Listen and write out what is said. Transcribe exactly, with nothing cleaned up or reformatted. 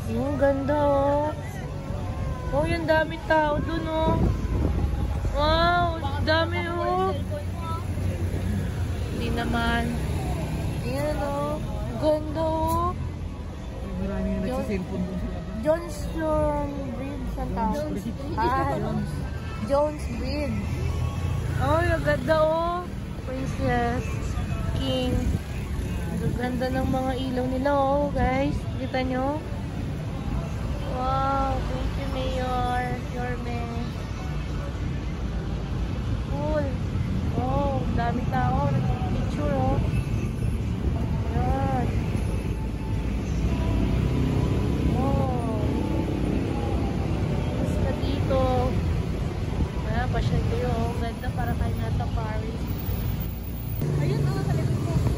Yung ganda oh. Oh, yung dami tao dun oh. Wow, dami oh. Hindi naman. Ayan oh. Ganda oh. Marami na nagsiselfon dun sa labas. Johnson Bridge ang tawag. Ah, Jones Bridge. Oh, yung ganda oh. Princess, King. Ang ganda ng mga ilaw nila oh, guys. Kita nyo? Wow, thank you, Mayor. Yorme. Cool. Oh, dami tao. Nag-picture oh. Ayan. Oh. Basta dito. Ayan, pasyal kayo oh. Ganda para kayo nasa Paris. Ayun oh, sa likod mo.